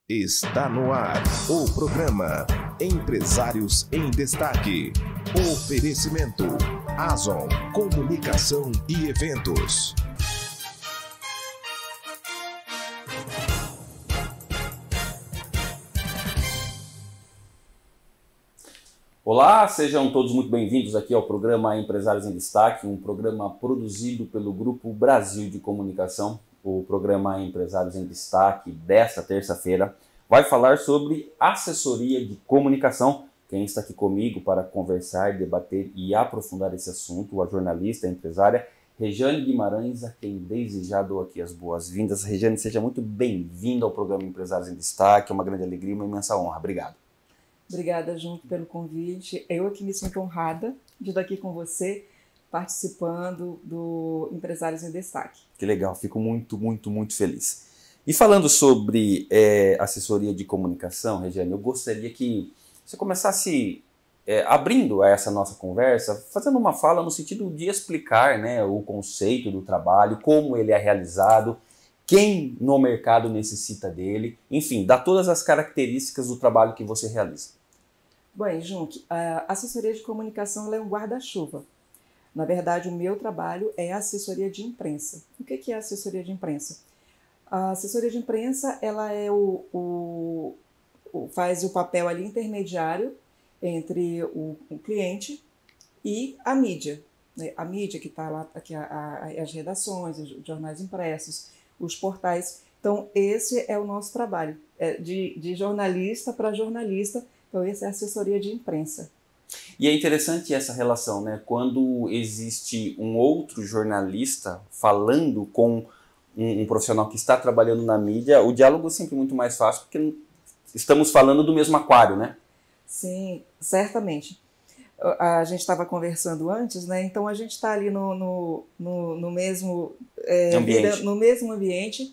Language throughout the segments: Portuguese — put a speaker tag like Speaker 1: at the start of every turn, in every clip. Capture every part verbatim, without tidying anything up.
Speaker 1: Está no ar o programa Empresários em Destaque. Oferecimento Azon Comunicação e Eventos.
Speaker 2: Olá, sejam todos muito bem-vindos aqui ao programa Empresários em Destaque, um programa produzido pelo Grupo Brasil de Comunicação. O programa Empresários em Destaque desta terça-feira vai falar sobre assessoria de comunicação. Quem está aqui comigo para conversar, debater e aprofundar esse assunto, a jornalista, a empresária Rejane Guimarães, a quem desde já dou aqui as boas-vindas. Rejane, seja muito bem-vinda ao programa Empresários em Destaque, é uma grande alegria e uma imensa honra. Obrigado.
Speaker 3: Obrigada, Junto, pelo convite. Eu aqui me sinto honrada de estar aqui com você, participando do Empresários em Destaque.
Speaker 2: Que legal, fico muito, muito, muito feliz. E falando sobre é, assessoria de comunicação, Regiane, eu gostaria que você começasse é, abrindo essa nossa conversa, fazendo uma fala no sentido de explicar, né, o conceito do trabalho, como ele é realizado, quem no mercado necessita dele, enfim, dá todas as características do trabalho que você realiza.
Speaker 3: Bem, Junque, a assessoria de comunicação ela é um guarda-chuva. Na verdade, o meu trabalho é assessoria de imprensa. O que é assessoria de imprensa? A assessoria de imprensa ela é o, o, o, faz o papel ali intermediário entre o, o cliente e a mídia. Né? A mídia que está lá, aqui, a, a, as redações, os jornais impressos, os portais. Então, esse é o nosso trabalho, é de, de jornalista para jornalista. Então, essa é a assessoria de imprensa.
Speaker 2: E é interessante essa relação, né? Quando existe um outro jornalista falando com um, um profissional que está trabalhando na mídia, o diálogo é sempre muito mais fácil, porque estamos falando do mesmo aquário, né?
Speaker 3: Sim, certamente. A gente estava conversando antes, né? Então a gente está ali no, no, no, no, mesmo, é,
Speaker 2: ambiente.
Speaker 3: no mesmo ambiente.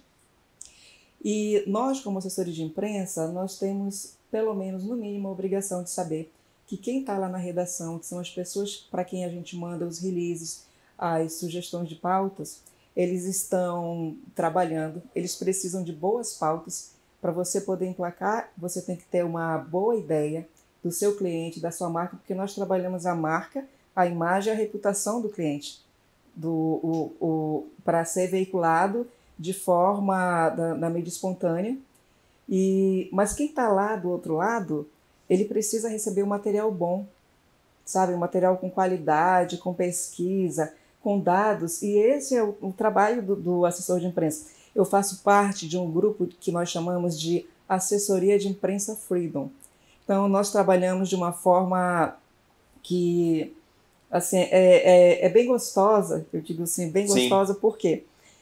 Speaker 3: E nós, como assessores de imprensa, nós temos, pelo menos, no mínimo, a obrigação de saber que quem está lá na redação, que são as pessoas para quem a gente manda os releases, as sugestões de pautas, eles estão trabalhando, eles precisam de boas pautas. Para você poder emplacar, você tem que ter uma boa ideia do seu cliente, da sua marca, porque nós trabalhamos a marca, a imagem e a reputação do cliente, do, o, o, para ser veiculado de forma da, da mídia espontânea. E, mas quem está lá do outro lado, ele precisa receber um material bom, sabe? Um material com qualidade, com pesquisa, com dados. E esse é o, o trabalho do, do assessor de imprensa. Eu faço parte de um grupo que nós chamamos de Assessoria de Imprensa Freedom. Então, nós trabalhamos de uma forma que assim, é, é, é bem gostosa, eu digo assim, bem gostosa, Sim. Porque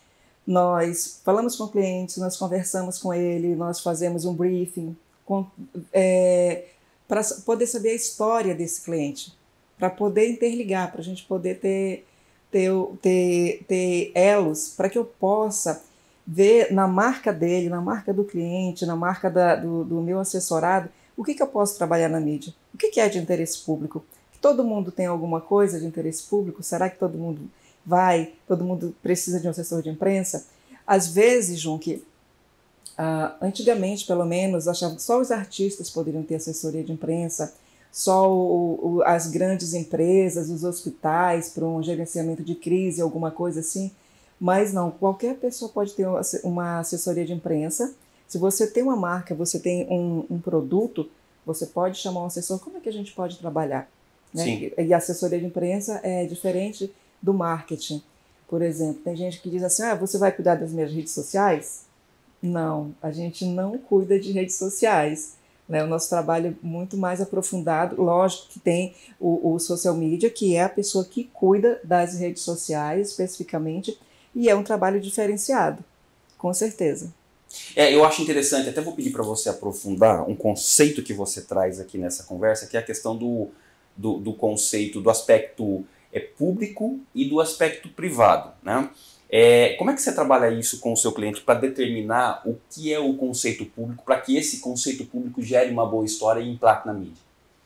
Speaker 3: nós falamos com o cliente, nós conversamos com ele, nós fazemos um briefing com, é, para poder saber a história desse cliente, para poder interligar, para a gente poder ter, ter, ter, ter elos, para que eu possa ver na marca dele, na marca do cliente, na marca da, do, do meu assessorado, o que, que eu posso trabalhar na mídia, o que, que é de interesse público. Todo mundo tem alguma coisa de interesse público? Será que todo mundo vai, todo mundo precisa de um assessor de imprensa? Às vezes, Junque, uh, antigamente, pelo menos, achavam que só os artistas poderiam ter assessoria de imprensa, só o, o, as grandes empresas, os hospitais, para um gerenciamento de crise, alguma coisa assim. Mas não, qualquer pessoa pode ter uma assessoria de imprensa. Se você tem uma marca, você tem um, um produto, você pode chamar um assessor. Como é que a gente pode trabalhar? Né?
Speaker 2: Sim.
Speaker 3: E a assessoria de imprensa é diferente do marketing. Por exemplo, tem gente que diz assim, ah, você vai cuidar das minhas redes sociais? Não, a gente não cuida de redes sociais. Né? O nosso trabalho é muito mais aprofundado. Lógico que tem o, o social media, que é a pessoa que cuida das redes sociais especificamente, e é um trabalho diferenciado, com certeza.
Speaker 2: É, eu acho interessante, até vou pedir para você aprofundar um conceito que você traz aqui nessa conversa, que é a questão do, do, do conceito, do aspecto é, público e do aspecto privado, né? É, como é que você trabalha isso com o seu cliente para determinar o que é o conceito público, para que esse conceito público gere uma boa história e implaque na mídia?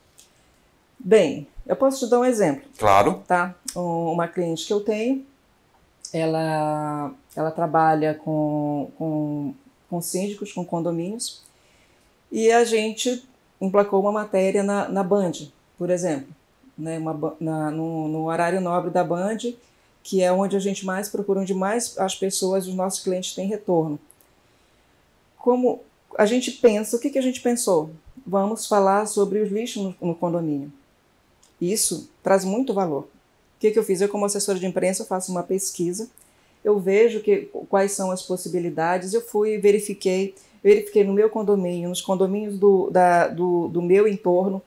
Speaker 3: Bem, eu posso te dar um exemplo.
Speaker 2: Claro.
Speaker 3: Tá? Uma cliente que eu tenho, ela, ela trabalha com, com, com síndicos, com condomínios, E a gente emplacou uma matéria na, na Band, por exemplo, né? uma, na, no, no horário nobre da Band, que é onde a gente mais procura, onde mais as pessoas, os nossos clientes têm retorno. Como a gente pensa, o que, que a gente pensou? Vamos falar sobre os lixos no, no condomínio. Isso traz muito valor. O que, que eu fiz? Eu, como assessora de imprensa, eu faço uma pesquisa, eu vejo que, quais são as possibilidades, eu fui e verifiquei, verifiquei no meu condomínio, nos condomínios do, da, do, do meu entorno,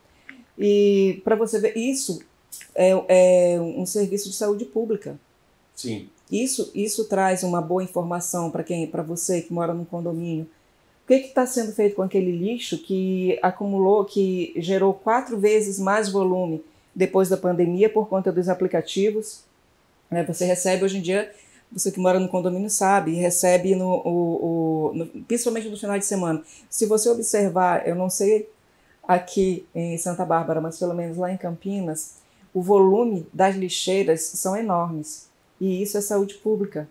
Speaker 3: e para você ver, isso é, é um serviço de saúde pública.
Speaker 2: Sim.
Speaker 3: Isso, isso traz uma boa informação para quem, para você que mora no condomínio. O que está sendo feito com aquele lixo que acumulou, que gerou quatro vezes mais volume depois da pandemia por conta dos aplicativos? É, você recebe hoje em dia, você que mora no condomínio sabe, recebe no, o, o, no, principalmente no final de semana. Se você observar, eu não sei aqui em Santa Bárbara, mas pelo menos lá em Campinas, o volume das lixeiras são enormes. E isso é saúde pública.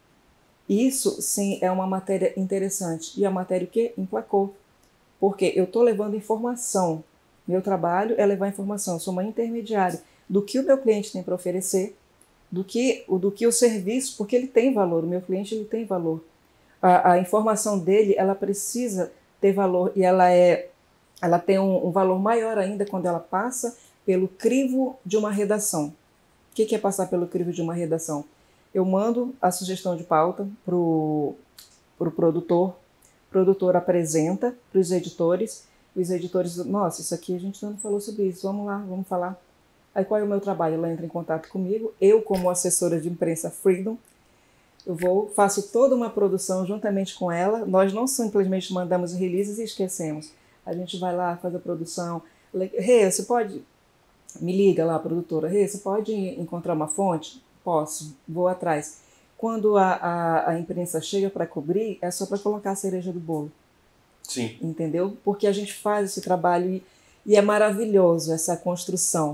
Speaker 3: Isso, sim, é uma matéria interessante. E a matéria que emplacou. Porque eu estou levando informação. Meu trabalho é levar informação. Eu sou uma intermediária do que o meu cliente tem para oferecer, do que, do que o serviço, porque ele tem valor. O meu cliente ele tem valor. A, a informação dele, ela precisa ter valor. E ela, é, ela tem um, um valor maior ainda quando ela passa pelo crivo de uma redação. O que, que é passar pelo crivo de uma redação? Eu mando a sugestão de pauta para o pro produtor, o produtor apresenta para os editores, os editores dizem, nossa, isso aqui a gente não falou sobre isso, vamos lá, vamos falar. Aí qual é o meu trabalho? Ela entra em contato comigo, eu como assessora de imprensa Freedom, eu vou, faço toda uma produção juntamente com ela, nós não simplesmente mandamos releases e esquecemos, a gente vai lá, faz a produção, Rê, você pode, me liga lá, produtora, Rê, você pode encontrar uma fonte? Posso, vou atrás. Quando a, a, a imprensa chega para cobrir, é só para colocar a cereja do bolo.
Speaker 2: Sim.
Speaker 3: Entendeu? Porque a gente faz esse trabalho e, e é maravilhoso essa construção.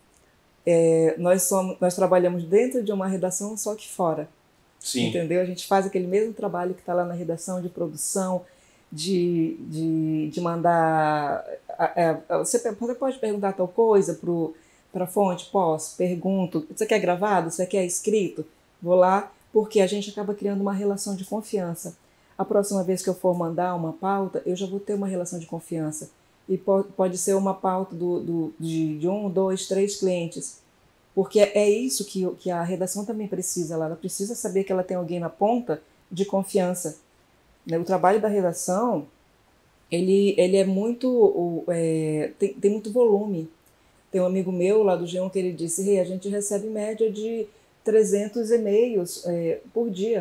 Speaker 3: É, nós, somos, nós trabalhamos dentro de uma redação, só que fora.
Speaker 2: Sim.
Speaker 3: Entendeu? A gente faz aquele mesmo trabalho que está lá na redação de produção, de, de, de mandar... É, você, você pode perguntar tal coisa para o para a fonte? Posso, pergunto, você quer gravado, você quer escrito? Vou lá, porque a gente acaba criando uma relação de confiança. A próxima vez que eu for mandar uma pauta, eu já vou ter uma relação de confiança. E pode, pode ser uma pauta do, do, de, de um, dois, três clientes. Porque é isso que, que a redação também precisa. Ela precisa saber que ela tem alguém na ponta de confiança. O trabalho da redação, ele, ele é muito, é, tem, tem muito volume. Tem um amigo meu lá do G um que ele disse, hey, a gente recebe média de trezentos e-mails é, por dia.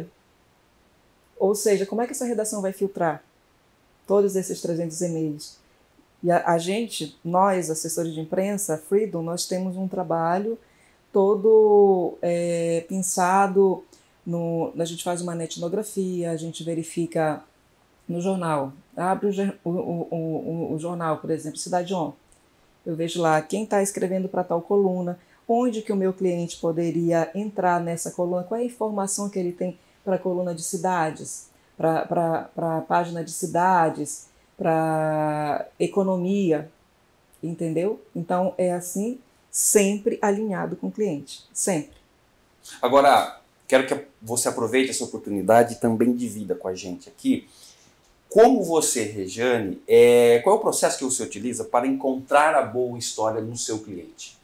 Speaker 3: Ou seja, como é que essa redação vai filtrar todos esses trezentos e-mails? E a, a gente, nós, assessores de imprensa, Freedom, nós temos um trabalho todo é, pensado, no, a gente faz uma etnografia, a gente verifica no jornal, abre o, o, o, o, o jornal, por exemplo, Cidade On. Eu vejo lá quem está escrevendo para tal coluna, onde que o meu cliente poderia entrar nessa coluna, qual é a informação que ele tem para a coluna de cidades, para a página de cidades, para economia, entendeu? Então, é assim, sempre alinhado com o cliente, sempre.
Speaker 2: Agora, quero que você aproveite essa oportunidade e também divida com a gente aqui. Como você, Rejane, é, qual é o processo que você utiliza para encontrar a boa história no seu cliente?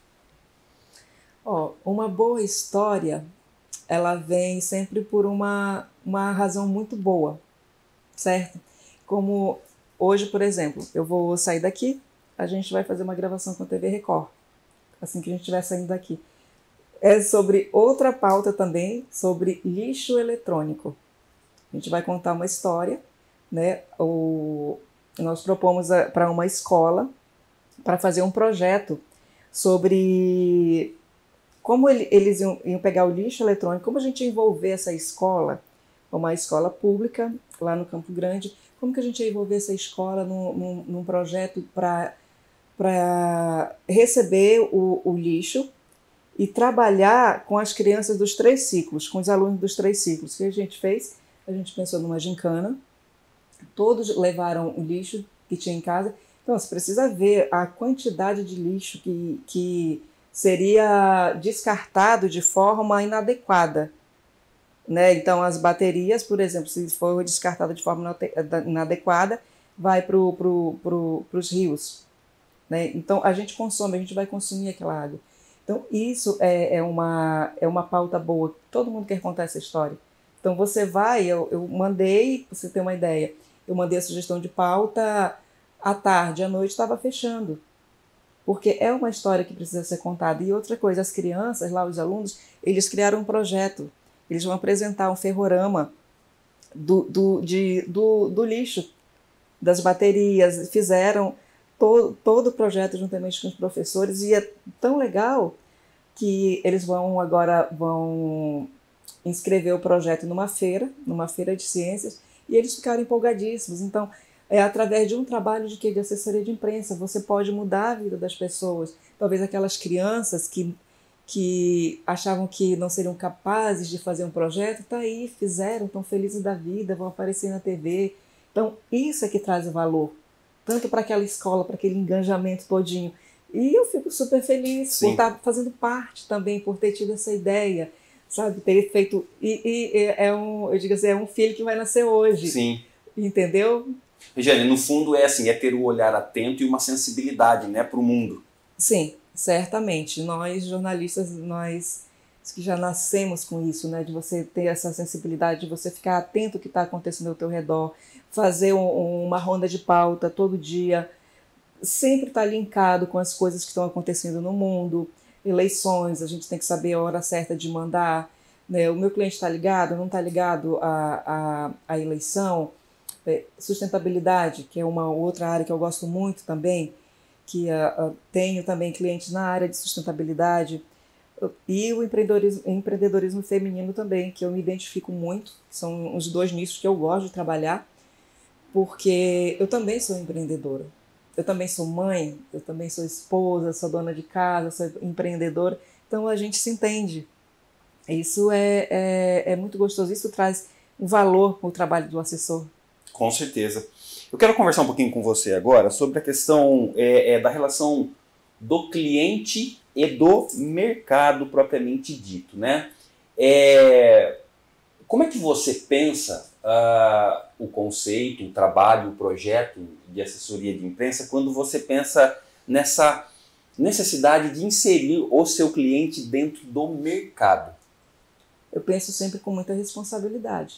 Speaker 3: Oh, uma boa história, ela vem sempre por uma, uma razão muito boa, certo? Como hoje, por exemplo, eu vou sair daqui, a gente vai fazer uma gravação com a T V Record, assim que a gente estiver saindo daqui. É sobre outra pauta também, sobre lixo eletrônico. A gente vai contar uma história, né? O, nós propomos para uma escola para fazer um projeto sobre como ele, eles iam, iam pegar o lixo eletrônico, como a gente ia envolver essa escola, uma escola pública lá no Campo Grande, como que a gente ia envolver essa escola num, num, num projeto para receber o, o lixo e trabalhar com as crianças dos três ciclos, com os alunos dos três ciclos. O que a gente fez? A gente pensou numa gincana, todos levaram o lixo que tinha em casa. Então, você precisa ver a quantidade de lixo que, que seria descartado de forma inadequada, né? Então, as baterias, por exemplo, se for descartada de forma inadequada, vai para pro, pro, os rios, né? Então, a gente consome, a gente vai consumir aquela água. Então, isso é, é, uma, é uma pauta boa. Todo mundo quer contar essa história. Então, você vai, eu, eu mandei, para você ter uma ideia, eu mandei a sugestão de pauta à tarde, à noite estava fechando. Porque é uma história que precisa ser contada. E outra coisa, as crianças, lá os alunos, eles criaram um projeto. Eles vão apresentar um ferrorama do, do, de, do, do lixo, das baterias. Fizeram to, todo o projeto juntamente com os professores. E é tão legal que eles vão agora vão inscrever o projeto numa feira, numa feira de ciências, e eles ficaram empolgadíssimos. Então, é através de um trabalho de, quê? De assessoria de imprensa, você pode mudar a vida das pessoas. Talvez aquelas crianças que, que achavam que não seriam capazes de fazer um projeto, tá aí, fizeram, estão felizes da vida, vão aparecer na T V. Então, isso é que traz o valor, tanto para aquela escola, para aquele engajamento todinho. E eu fico super feliz Sim. por estar fazendo parte também, por ter tido essa ideia, sabe, ter feito... E, e é um, eu digo assim, é um filho que vai nascer hoje.
Speaker 2: Sim.
Speaker 3: Entendeu?
Speaker 2: Regiane, no fundo é assim, é ter o olhar atento e uma sensibilidade, né, para o mundo.
Speaker 3: Sim, certamente. Nós, jornalistas, nós que já nascemos com isso, né, de você ter essa sensibilidade, de você ficar atento ao que está acontecendo ao teu redor, fazer um, uma ronda de pauta todo dia, sempre estar tá linkado com as coisas que estão acontecendo no mundo, eleições, a gente tem que saber a hora certa de mandar, né, o meu cliente está ligado, não está ligado à, à, à eleição. Sustentabilidade, que é uma outra área que eu gosto muito também, que uh, uh, tenho também clientes na área de sustentabilidade, uh, e o empreendedorismo, empreendedorismo feminino também, que eu me identifico muito, são os dois nichos que eu gosto de trabalhar, porque eu também sou empreendedora, eu também sou mãe, eu também sou esposa, sou dona de casa, sou empreendedora, então a gente se entende. Isso é, é, é muito gostoso, isso traz um valor para o trabalho do assessor.
Speaker 2: Com certeza. Eu quero conversar um pouquinho com você agora sobre a questão é, é, da relação do cliente e do mercado propriamente dito, né? É, como é que você pensa uh, o conceito, o trabalho, o projeto de assessoria de imprensa quando você pensa nessa necessidade de inserir o seu cliente dentro do mercado?
Speaker 3: Eu penso sempre com muita responsabilidade.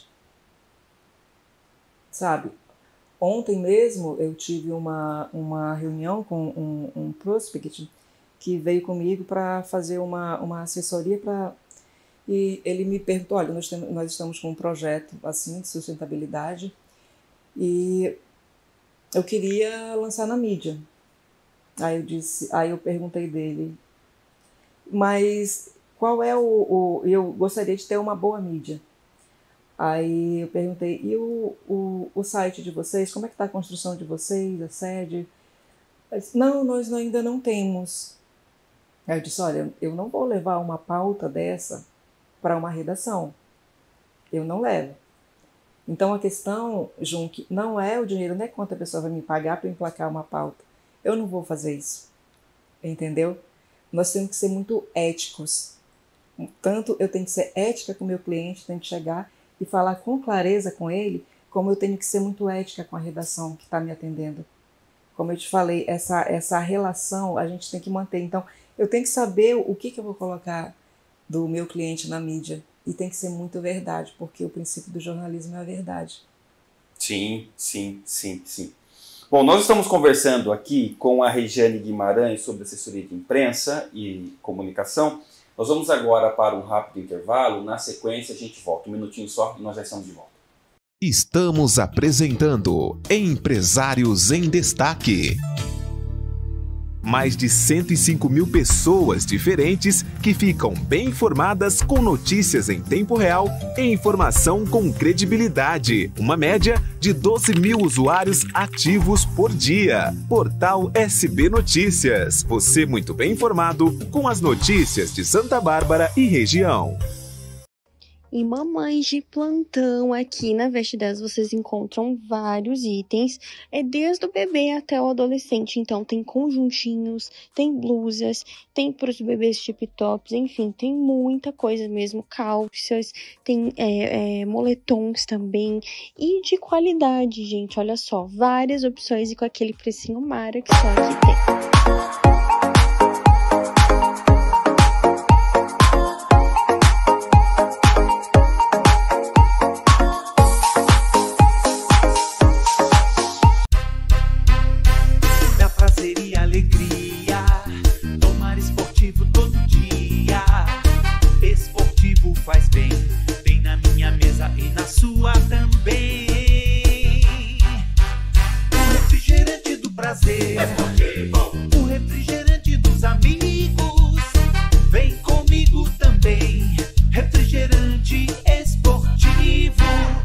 Speaker 3: Sabe, ontem mesmo eu tive uma, uma reunião com um, um prospect que veio comigo para fazer uma, uma assessoria pra, e ele me perguntou, olha, nós, temos, nós estamos com um projeto assim de sustentabilidade e eu queria lançar na mídia. Aí eu, disse, aí eu perguntei dele, mas qual é o, o... Eu gostaria de ter uma boa mídia. Aí eu perguntei, e o, o, o site de vocês, como é que está a construção de vocês, a sede? Disse, não, nós ainda não temos. Aí eu disse, olha, eu não vou levar uma pauta dessa para uma redação. Eu não levo. Então a questão, Junque, não é o dinheiro, não é quanto a pessoa vai me pagar para emplacar uma pauta. Eu não vou fazer isso. Entendeu? Nós temos que ser muito éticos. Tanto eu tenho que ser ética com o meu cliente, tenho que chegar e falar com clareza com ele, como eu tenho que ser muito ética com a redação que está me atendendo. Como eu te falei, essa, essa relação a gente tem que manter. Então, eu tenho que saber o que, que eu vou colocar do meu cliente na mídia. E tem que ser muito verdade, porque o princípio do jornalismo é a verdade.
Speaker 2: Sim, sim, sim, sim. Bom, nós estamos conversando aqui com a Regiane Guimarães sobre assessoria de imprensa e comunicação. Nós vamos agora para um rápido intervalo, na sequência a gente volta, um minutinho só e nós já estamos de volta.
Speaker 1: Estamos apresentando Empresários em Destaque. Mais de cento e cinco mil pessoas diferentes que ficam bem informadas com notícias em tempo real e informação com credibilidade. Uma média de doze mil usuários ativos por dia. Portal S B Notícias. Você muito bem informado com as notícias de Santa Bárbara e região.
Speaker 4: E mamães de plantão, aqui na Vestidelas vocês encontram vários itens, é desde o bebê até o adolescente. Então tem conjuntinhos, tem blusas, tem para os bebês tip tops, enfim, tem muita coisa mesmo, calças, tem é, é, moletons também, e de qualidade, gente, olha só, várias opções e com aquele precinho mara que só aqui tem.
Speaker 5: Faz bem, bem na minha mesa e na sua também. O refrigerante do prazer, o refrigerante dos amigos. Vem comigo também, refrigerante esportivo.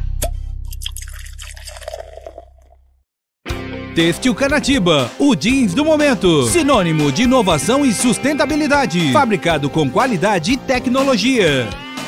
Speaker 6: Têxtil Canatiba, o jeans do momento. Sinônimo de inovação e sustentabilidade. Fabricado com qualidade e tecnologia.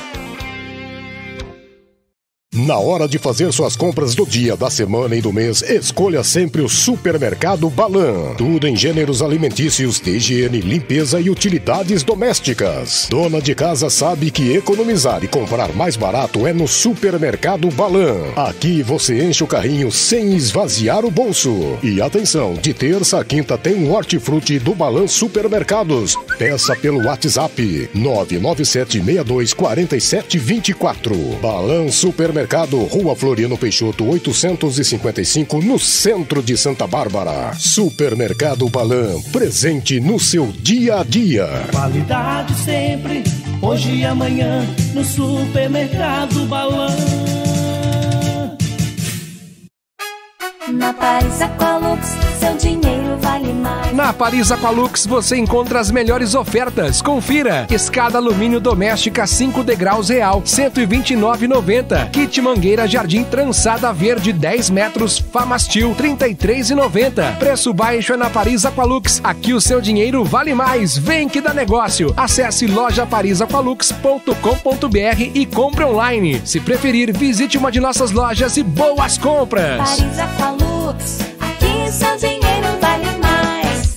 Speaker 7: Na hora de fazer suas compras do dia, da semana e do mês, escolha sempre o Supermercado Balan. Tudo em gêneros alimentícios, de higiene, limpeza e utilidades domésticas. Dona de casa sabe que economizar e comprar mais barato é no Supermercado Balan. Aqui você enche o carrinho sem esvaziar o bolso. E atenção, de terça a quinta tem um hortifruti do Balan Supermercados. Peça pelo WhatsApp nove nove sete seis dois quatro sete dois quatro. Balan Supermercado. Rua Floriano Peixoto, oitocentos e cinquenta e cinco, no centro de Santa Bárbara. Supermercado Balan, presente no seu dia a dia.
Speaker 5: Qualidade sempre, hoje e amanhã, no Supermercado Balan.
Speaker 8: Na Paris Aqualux, seu dinheiro vale mais.
Speaker 9: Na Paris Aqualux você encontra as melhores ofertas. Confira: escada alumínio doméstica cinco degraus real, cento e vinte e nove reais e noventa centavos. Kit mangueira jardim trançada verde dez metros, Famastil, trinta e três reais e noventa centavos. Preço baixo é na Paris Aqualux. Aqui o seu dinheiro vale mais. Vem que dá negócio. Acesse loja paris aqualux ponto com ponto b r e compre online. Se preferir, visite uma de nossas lojas e boas compras.
Speaker 8: Paris Aqualux, aqui o seu dinheiro vale mais.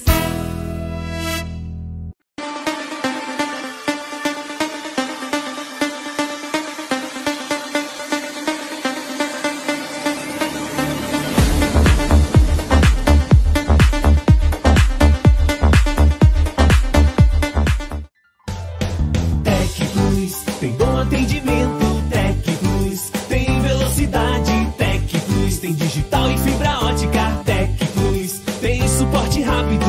Speaker 5: Tec Plus tem bom atendimento. Tec Plus tem velocidade. Tec Plus tem digital e fibra ótica. Tec Plus tem suporte rápido.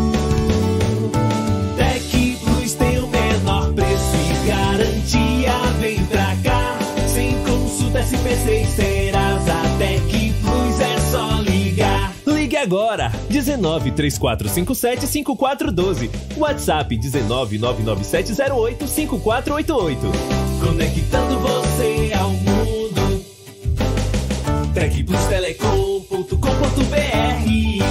Speaker 5: Tec Plus tem o menor preço e garantia. Vem pra cá, sem consulta S P C e Serasa. Tec Plus é só ligar.
Speaker 10: Ligue agora, dezenove, três quatro cinco sete, cinco quatro um dois. WhatsApp dezenove, nove nove sete zero oito, cinco quatro oito oito.
Speaker 5: Conectando você ao mundo. tec plus telecom ponto com ponto b r.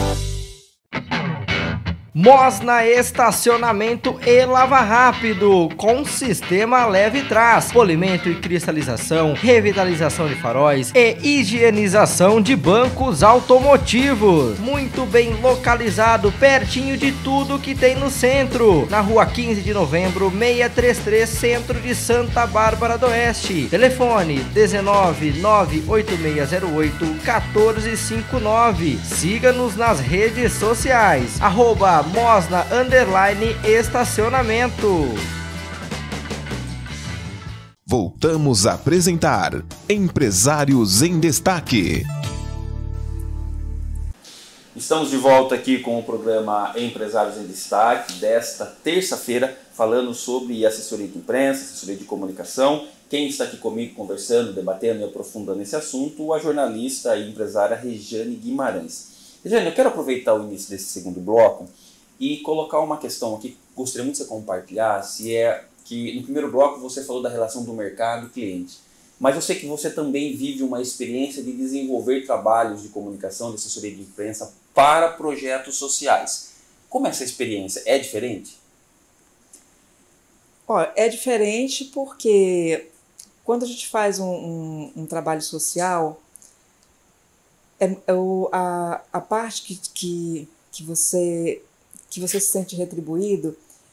Speaker 11: Mosna Estacionamento e Lava Rápido, com sistema leve trás, polimento e cristalização, revitalização de faróis e higienização de bancos automotivos. Muito bem localizado, pertinho de tudo que tem no centro, na rua quinze de novembro, seiscentos e trinta e três, centro de Santa Bárbara do Oeste. Telefone dezenove, nove oito seis zero oito, um quatro cinco nove. Siga-nos nas redes sociais, arroba Mosna Underline Estacionamento.
Speaker 1: Voltamos a apresentar Empresários em Destaque.
Speaker 2: Estamos de volta aqui com o programa Empresários em Destaque desta terça-feira, falando sobre assessoria de imprensa, assessoria de comunicação. Quem está aqui comigo conversando, debatendo e aprofundando esse assunto, a jornalista e empresária Regiane Guimarães. Regiane, eu quero aproveitar o início desse segundo bloco e colocar uma questão aqui que gostaria muito de você compartilhar, se é que no primeiro bloco você falou da relação do mercado e cliente, mas eu sei que você também vive uma experiência de desenvolver trabalhos de comunicação, de assessoria de imprensa para projetos sociais. Como é essa experiência? É diferente?
Speaker 3: Ó, é diferente porque quando a gente faz um, um, um trabalho social, é, é o, a, a parte que, que, que, você, que você se sente retribuído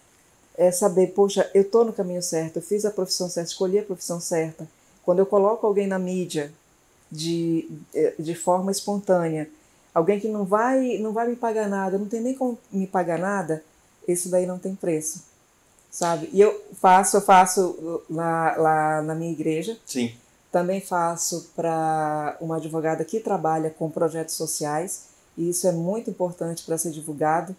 Speaker 3: é saber, poxa, eu estou no caminho certo, eu fiz a profissão certa, escolhi a profissão certa. Quando eu coloco alguém na mídia de, de forma espontânea, alguém que não vai, não vai me pagar nada, não tem nem como me pagar nada, isso daí não tem preço, sabe? E eu faço, eu faço lá, lá na minha igreja.
Speaker 2: Sim.
Speaker 3: Também faço para uma advogada que trabalha com projetos sociais, e isso é muito importante para ser divulgado.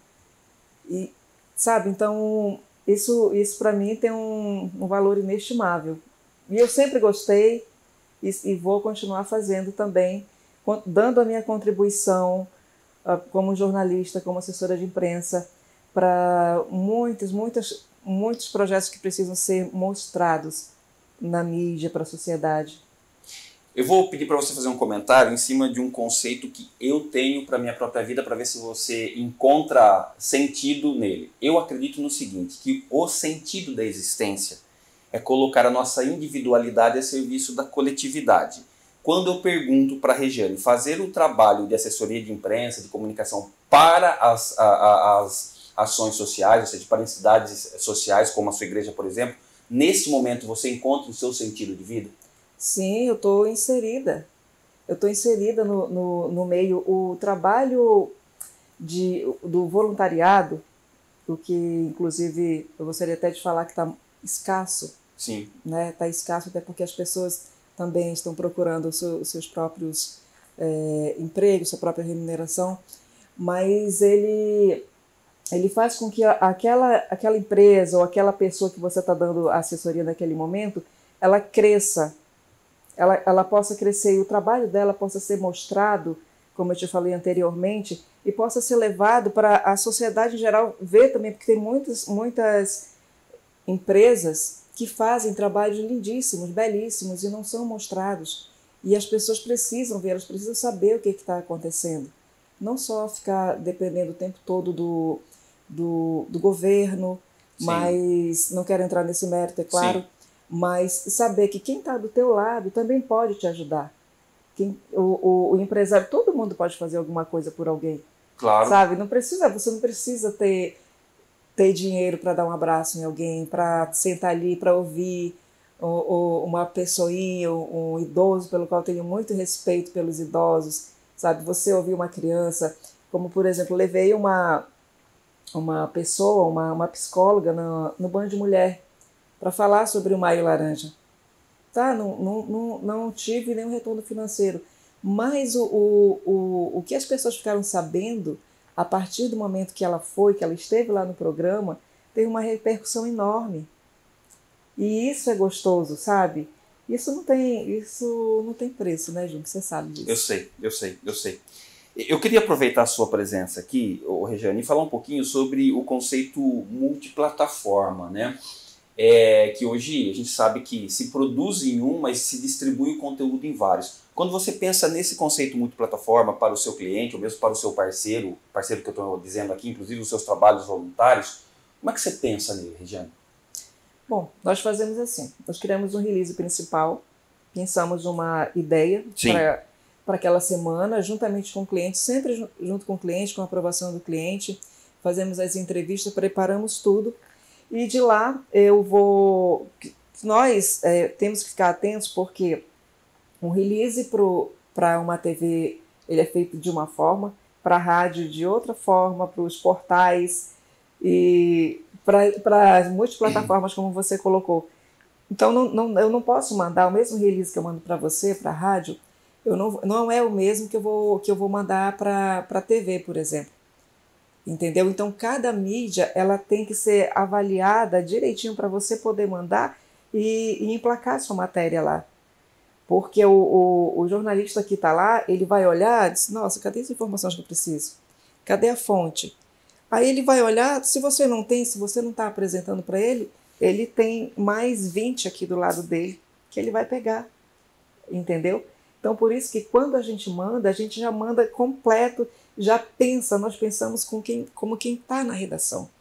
Speaker 3: E, sabe, então, isso, isso para mim tem um, um valor inestimável. E eu sempre gostei e, e vou continuar fazendo também, dando a minha contribuição uh, como jornalista, como assessora de imprensa, para muitos, muitos, muitos projetos que precisam ser mostrados na mídia para a sociedade.
Speaker 2: Eu vou pedir para você fazer um comentário em cima de um conceito que eu tenho para minha própria vida, para ver se você encontra sentido nele. Eu acredito no seguinte, que o sentido da existência é colocar a nossa individualidade a serviço da coletividade. Quando eu pergunto para a Regiane fazer o trabalho de assessoria de imprensa, de comunicação para as, a, a, as ações sociais, ou seja, para entidades sociais como a sua igreja, por exemplo, nesse momento você encontra o seu sentido de vida?
Speaker 3: Sim, eu estou inserida. Eu estou inserida no, no, no meio. O trabalho de, do voluntariado, o que inclusive eu gostaria até de falar que está escasso.
Speaker 2: Sim.
Speaker 3: Né? Está escasso até porque as pessoas também estão procurando os seus, os seus próprios é, empregos, sua própria remuneração, mas ele, ele faz com que aquela, aquela empresa ou aquela pessoa que você está dando assessoria naquele momento, ela cresça. Ela, ela possa crescer e o trabalho dela possa ser mostrado, como eu te falei anteriormente, e possa ser levado para a sociedade em geral ver também, porque tem muitas, muitas empresas que fazem trabalhos lindíssimos, belíssimos e não são mostrados. E as pessoas precisam ver, elas precisam saber o que está acontecendo. Não só ficar dependendo o tempo todo do, do, do governo, Sim. mas não quero entrar nesse mérito, é claro, Sim. mas saber que quem está do teu lado também pode te ajudar. Quem, o, o, o empresário, todo mundo pode fazer alguma coisa por alguém.
Speaker 2: Claro.
Speaker 3: Sabe? Não precisa, você não precisa ter, ter dinheiro para dar um abraço em alguém, para sentar ali, para ouvir ou, ou uma pessoinha, um, um idoso, pelo qual eu tenho muito respeito pelos idosos. Sabe? Você ouvir uma criança, como por exemplo, levei uma, uma pessoa, uma, uma psicóloga no, no Banho de Mulher, para falar sobre o Maio Laranja. Tá? Não, não, não, não tive nenhum retorno financeiro, mas o, o, o, o que as pessoas ficaram sabendo a partir do momento que ela foi, que ela esteve lá no programa, teve uma repercussão enorme. E isso é gostoso, sabe? Isso não tem, isso não tem preço, né, Júnior? Você sabe disso.
Speaker 2: Eu sei, eu sei, eu sei. Eu queria aproveitar a sua presença aqui, Regiane, e falar um pouquinho sobre o conceito multiplataforma, né? É que hoje a gente sabe que se produz em um, mas se distribui o conteúdo em vários. Quando você pensa nesse conceito multiplataforma para o seu cliente, ou mesmo para o seu parceiro, parceiro que eu estou dizendo aqui, inclusive os seus trabalhos voluntários, como é que você pensa nele, Regiane?
Speaker 3: Bom, nós fazemos assim, nós criamos um release principal, pensamos uma ideia para aquela semana, juntamente com o cliente, sempre junto com o cliente, com a aprovação do cliente, fazemos as entrevistas, preparamos tudo, e de lá eu vou... Nós é, temos que ficar atentos porque um release para uma T V ele é feito de uma forma, para a rádio de outra forma, para os portais e para as multiplataformas como você colocou. Então não, não, eu não posso mandar o mesmo release que eu mando para você, para a rádio, eu não, não é o mesmo que eu vou, que eu vou mandar para a T V, por exemplo. Entendeu? Então, cada mídia ela tem que ser avaliada direitinho para você poder mandar e, e emplacar a sua matéria lá. Porque o, o, o jornalista que está lá, ele vai olhar e diz, nossa, cadê as informações que eu preciso? Cadê a fonte? Aí ele vai olhar, se você não tem, se você não está apresentando para ele, ele tem mais vinte aqui do lado dele que ele vai pegar. Entendeu? Então, por isso que quando a gente manda, a gente já manda completo, já pensa, nós pensamos com quem, como quem está na redação.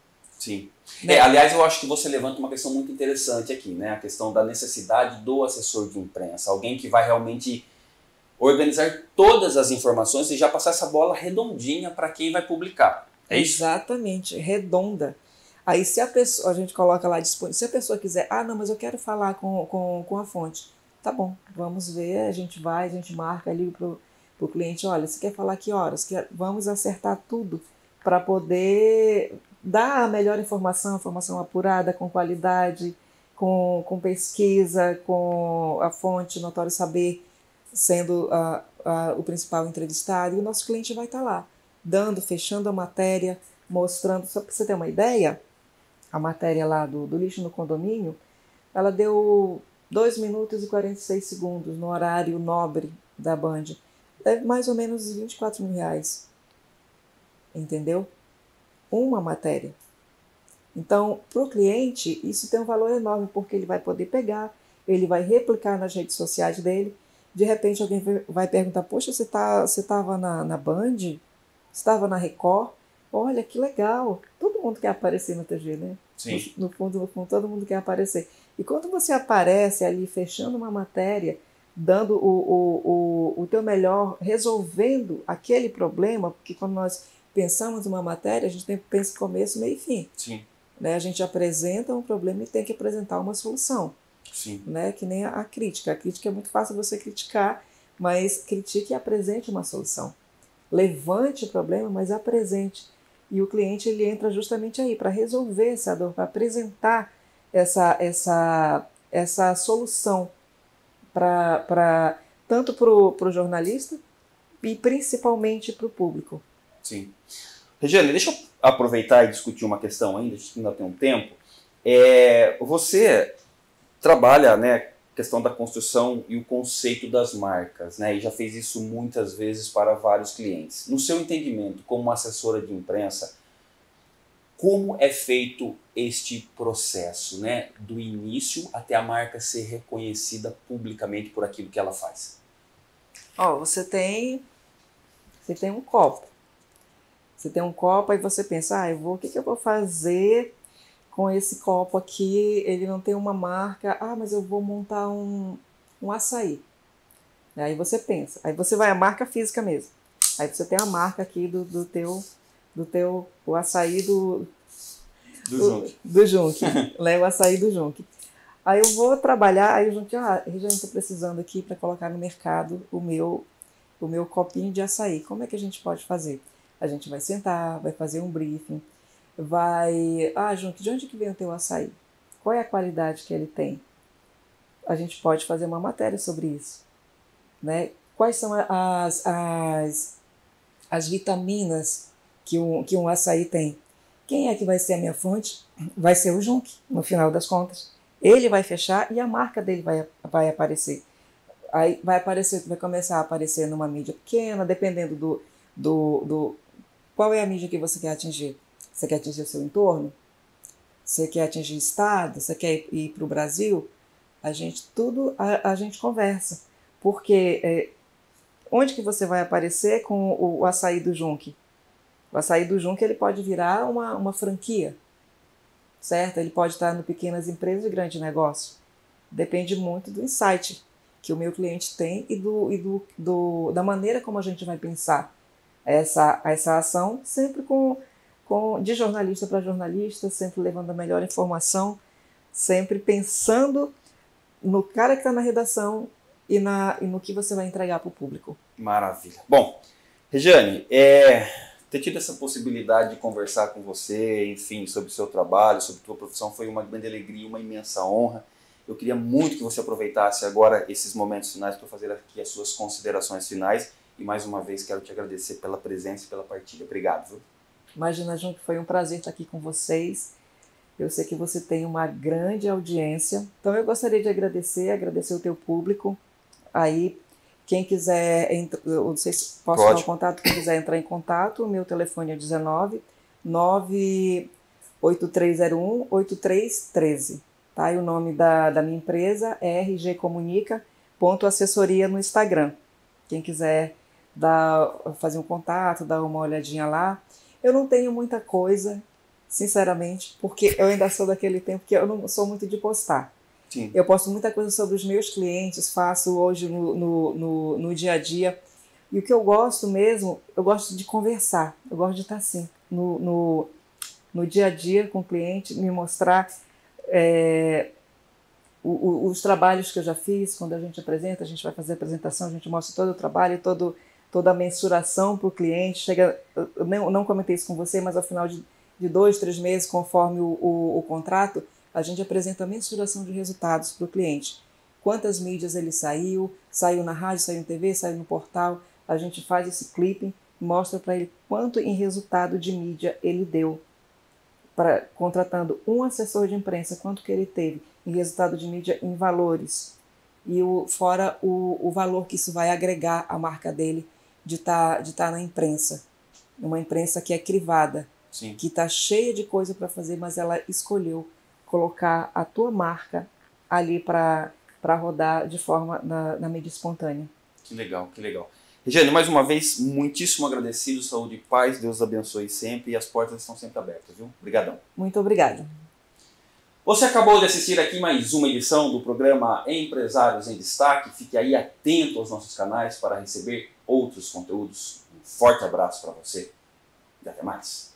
Speaker 2: Sim.
Speaker 3: Né?
Speaker 2: É, aliás, eu acho que você levanta uma questão muito interessante aqui, né? A questão da necessidade do assessor de imprensa. Alguém que vai realmente organizar todas as informações e já passar essa bola redondinha para quem vai publicar. É isso?
Speaker 3: Exatamente, redonda. Aí se a pessoa, a gente coloca lá disponível, se a pessoa quiser, ah não, mas eu quero falar com, com, com a fonte, tá bom, vamos ver, a gente vai, a gente marca ali pro, pro cliente, olha, você quer falar que horas? Quer, vamos acertar tudo para poder dar a melhor informação, informação apurada, com qualidade, com, com pesquisa, com a fonte Notório Saber sendo a, a, o principal entrevistado, e o nosso cliente vai estar lá, dando, fechando a matéria, mostrando, só para você ter uma ideia, a matéria lá do, do lixo no condomínio, ela deu dois minutos e quarenta e seis segundos no horário nobre da Band. É mais ou menos vinte e quatro mil reais. Entendeu? Uma matéria. Então, para o cliente, isso tem um valor enorme, porque ele vai poder pegar, ele vai replicar nas redes sociais dele. De repente, alguém vai perguntar, poxa, você tá, você estava na, na Band? Você estava na Record? Olha, que legal. Todo mundo quer aparecer na T V, né?
Speaker 2: Sim.
Speaker 3: No, no fundo, no fundo, todo mundo quer aparecer. E quando você aparece ali, fechando uma matéria, dando o, o, o, o teu melhor, resolvendo aquele problema, porque quando nós pensamos numa matéria, a gente tem que pensar começo, meio e fim.
Speaker 2: Sim.
Speaker 3: Né? A gente apresenta um problema e tem que apresentar uma solução.
Speaker 2: Sim.
Speaker 3: Né? Que nem a, a crítica. A crítica é muito fácil você criticar, mas critique e apresente uma solução. Levante o problema, mas apresente. E o cliente ele entra justamente aí para resolver essa dor, para apresentar essa, essa, essa solução pra, pra, tanto para o jornalista e principalmente para o público.
Speaker 2: Sim. Regiane, deixa eu aproveitar e discutir uma questão ainda, a gente ainda tem um tempo. É, você trabalha, né, questão da construção e o conceito das marcas, né, e já fez isso muitas vezes para vários clientes. No seu entendimento, como assessora de imprensa, como é feito este processo, né, do início até a marca ser reconhecida publicamente por aquilo que ela faz?
Speaker 3: Ó, você tem, você tem um copo. Você tem um copo e você pensa, ah, eu vou, o que, que eu vou fazer com esse copo aqui? Ele não tem uma marca. Ah, mas eu vou montar um, um açaí. Aí você pensa, aí você vai à marca física mesmo. Aí você tem a marca aqui do, do teu, do teu, o açaí do...
Speaker 2: Do Junque.
Speaker 3: Do Junque, né? O açaí do Junque. Aí eu vou trabalhar, aí o Junque, ah, Regiane, estou precisando aqui para colocar no mercado o meu, o meu copinho de açaí. Como é que a gente pode fazer? A gente vai sentar, vai fazer um briefing, vai... Ah, Junque, de onde que vem o teu açaí? Qual é a qualidade que ele tem? A gente pode fazer uma matéria sobre isso. Né? Quais são as, as, as vitaminas que um, que um açaí tem? Quem é que vai ser a minha fonte? Vai ser o Junque, no final das contas. Ele vai fechar e a marca dele vai, vai aparecer. Aí vai aparecer, vai começar a aparecer numa mídia pequena, dependendo do, do, do... Qual é a mídia que você quer atingir? Você quer atingir o seu entorno? Você quer atingir o estado? Você quer ir para o Brasil? A gente, tudo a, a gente conversa. Porque é, onde que você vai aparecer com o, o açaí do Junque? O açaí do Junque ele pode virar uma, uma franquia, certo? Ele pode estar no pequenas empresas e grande negócio. Depende muito do insight que o meu cliente tem e, do, e do, do, da maneira como a gente vai pensar essa, essa ação, sempre com, com, de jornalista para jornalista, sempre levando a melhor informação, sempre pensando no cara que está na redação e, na, e no que você vai entregar para o público.
Speaker 2: Maravilha. Bom, Regiane, é, ter tido essa possibilidade de conversar com você, enfim, sobre o seu trabalho, sobre a sua profissão, foi uma grande alegria, uma imensa honra. Eu queria muito que você aproveitasse agora esses momentos finais para fazer aqui as suas considerações finais. E mais uma vez quero te agradecer pela presença e pela partilha. Obrigado. Viu?
Speaker 3: Imagina, Junque, foi um prazer estar aqui com vocês. Eu sei que você tem uma grande audiência. Então eu gostaria de agradecer, agradecer o teu público. Aí, quem quiser, eu não sei se posso dar um contato, quem quiser entrar em contato, o meu telefone é dezenove, nove oito três zero um, oito três um três. Tá? E o nome da, da minha empresa é r g comunica ponto assessoria no Instagram. Quem quiser dar, fazer um contato, dar uma olhadinha lá. Eu não tenho muita coisa sinceramente, porque eu ainda sou daquele tempo que eu não sou muito de postar.
Speaker 2: Sim.
Speaker 3: Eu posto muita coisa sobre os meus clientes, faço hoje no, no, no, no dia a dia. E o que eu gosto mesmo, eu gosto de conversar, eu gosto de estar assim, no, no, no dia a dia com o cliente, me mostrar é, o, o, os trabalhos que eu já fiz. Quando a gente apresenta, a gente vai fazer a apresentação, a gente mostra todo o trabalho, todo, toda a mensuração para o cliente. Chega, eu não, não comentei isso com você, mas ao final de, de dois, três meses, conforme o, o, o contrato, a gente apresenta a mensuração de resultados para o cliente. Quantas mídias ele saiu, saiu na rádio, saiu na T V, saiu no portal. A gente faz esse clipping, mostra para ele quanto em resultado de mídia ele deu. Pra, contratando um assessor de imprensa, quanto que ele teve em resultado de mídia em valores. E o, fora o, o valor que isso vai agregar à marca dele de estar tá, de tá na imprensa. Uma imprensa que é crivada,
Speaker 2: Sim.
Speaker 3: que está cheia de coisa para fazer, mas ela escolheu colocar a tua marca ali para rodar de forma na, na mídia espontânea.
Speaker 2: Que legal, que legal. Regiane, mais uma vez, muitíssimo agradecido, saúde e paz, Deus abençoe sempre e as portas estão sempre abertas, viu? Obrigadão.
Speaker 3: Muito obrigada.
Speaker 2: Você acabou de assistir aqui mais uma edição do programa Empresários em Destaque. Fique aí atento aos nossos canais para receber outros conteúdos. Um forte abraço para você e até mais.